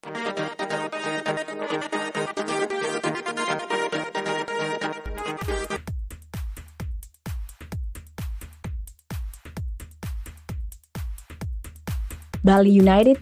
Bali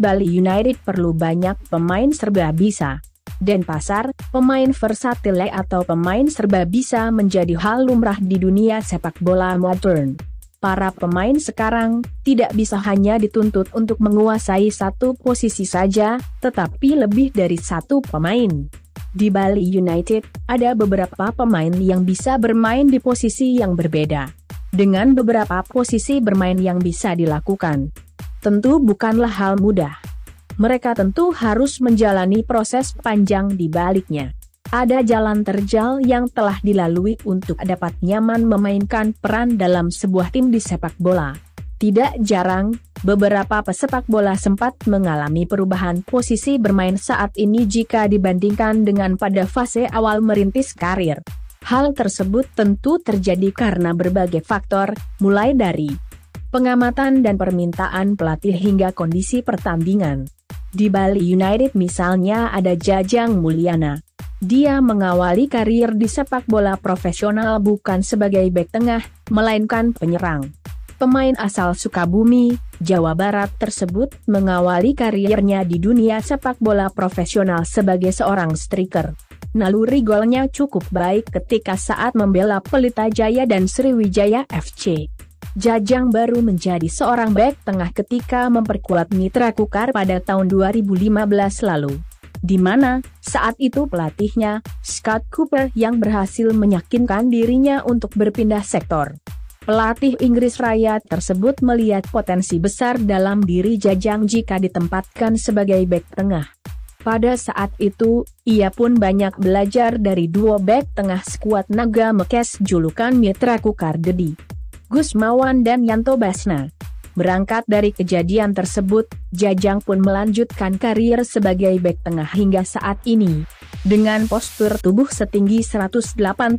United perlu banyak pemain serba bisa. Denpasar, pemain versatil atau pemain serba bisa menjadi hal lumrah di dunia sepak bola modern. Para pemain sekarang tidak bisa hanya dituntut untuk menguasai satu posisi saja, tetapi lebih dari satu pemain. Di Bali United, ada beberapa pemain yang bisa bermain di posisi yang berbeda. Dengan beberapa posisi bermain yang bisa dilakukan, tentu bukanlah hal mudah. Mereka tentu harus menjalani proses panjang di baliknya. Ada jalan terjal yang telah dilalui untuk dapat nyaman memainkan peran dalam sebuah tim di sepak bola. Tidak jarang, beberapa pesepak bola sempat mengalami perubahan posisi bermain saat ini jika dibandingkan dengan pada fase awal merintis karir. Hal tersebut tentu terjadi karena berbagai faktor, mulai dari pengamatan dan permintaan pelatih hingga kondisi pertandingan. Di Bali United misalnya ada Jajang Mulyana. Dia mengawali karir di sepak bola profesional bukan sebagai bek tengah, melainkan penyerang. Pemain asal Sukabumi, Jawa Barat tersebut mengawali karirnya di dunia sepak bola profesional sebagai seorang striker. Naluri golnya cukup baik ketika saat membela Pelita Jaya dan Sriwijaya FC. Jajang baru menjadi seorang bek tengah ketika memperkuat Mitra Kukar pada tahun 2015 lalu, di mana saat itu pelatihnya, Scott Cooper, yang berhasil meyakinkan dirinya untuk berpindah sektor. Pelatih Inggris Raya tersebut melihat potensi besar dalam diri Jajang jika ditempatkan sebagai bek tengah. Pada saat itu, ia pun banyak belajar dari duo bek tengah skuad Naga Mekes julukan Mitra Kukar, Dedi Gusmawan dan Yanto Basna. Berangkat dari kejadian tersebut, Jajang pun melanjutkan karir sebagai bek tengah hingga saat ini. Dengan postur tubuh setinggi 182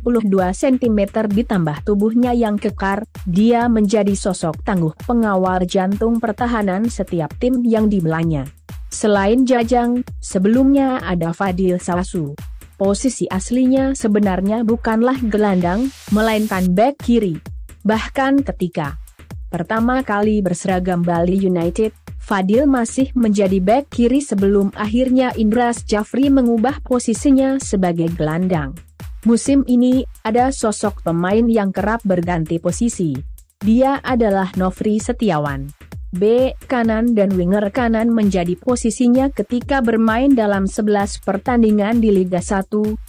cm ditambah tubuhnya yang kekar, dia menjadi sosok tangguh pengawal jantung pertahanan setiap tim yang dibelanya. Selain Jajang, sebelumnya ada Fadil Sawasu. Posisi aslinya sebenarnya bukanlah gelandang, melainkan bek kiri. Bahkan ketika pertama kali berseragam Bali United, Fadil masih menjadi bek kiri sebelum akhirnya Indras Jafri mengubah posisinya sebagai gelandang. Musim ini, ada sosok pemain yang kerap berganti posisi. Dia adalah Nofri Setiawan. Bek kanan dan winger kanan menjadi posisinya ketika bermain dalam 11 pertandingan di Liga 1,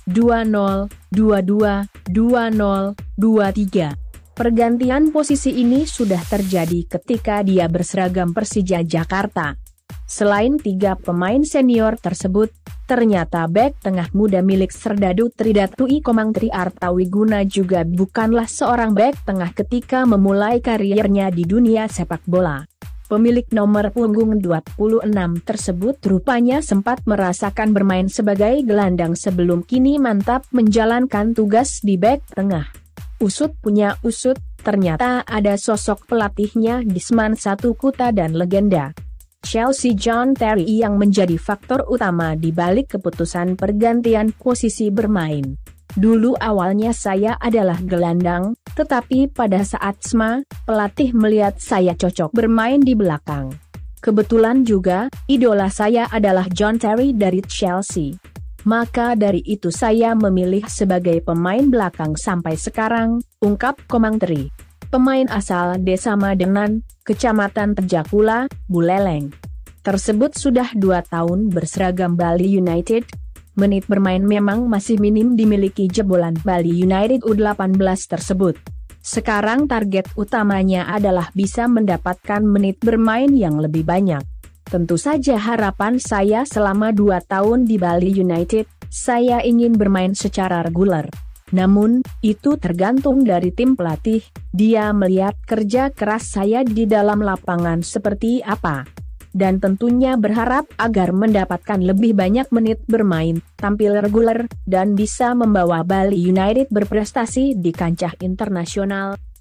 2-0, 2-2, 2-0, 2-3. Pergantian posisi ini sudah terjadi ketika dia berseragam Persija Jakarta. Selain tiga pemain senior tersebut, ternyata bek tengah muda milik Serdadu Tridatui Komang Tri Artawiguna juga bukanlah seorang bek tengah ketika memulai karirnya di dunia sepak bola. Pemilik nomor punggung 26 tersebut rupanya sempat merasakan bermain sebagai gelandang sebelum kini mantap menjalankan tugas di bek tengah. Usut punya usut, ternyata ada sosok pelatihnya Disman Satukuta dan legenda Chelsea John Terry yang menjadi faktor utama di balik keputusan pergantian posisi bermain. Dulu awalnya saya adalah gelandang, tetapi pada saat SMA, pelatih melihat saya cocok bermain di belakang. Kebetulan juga, idola saya adalah John Terry dari Chelsea. Maka dari itu saya memilih sebagai pemain belakang sampai sekarang, ungkap Komang Tri. Pemain asal Desa Madenan, Kecamatan Tejakula, Buleleng tersebut sudah 2 tahun berseragam Bali United. Menit bermain memang masih minim dimiliki jebolan Bali United U18 tersebut. Sekarang target utamanya adalah bisa mendapatkan menit bermain yang lebih banyak. Tentu saja harapan saya selama 2 tahun di Bali United, saya ingin bermain secara reguler. Namun, itu tergantung dari tim pelatih, dia melihat kerja keras saya di dalam lapangan seperti apa. Dan tentunya berharap agar mendapatkan lebih banyak menit bermain, tampil reguler, dan bisa membawa Bali United berprestasi di kancah internasional.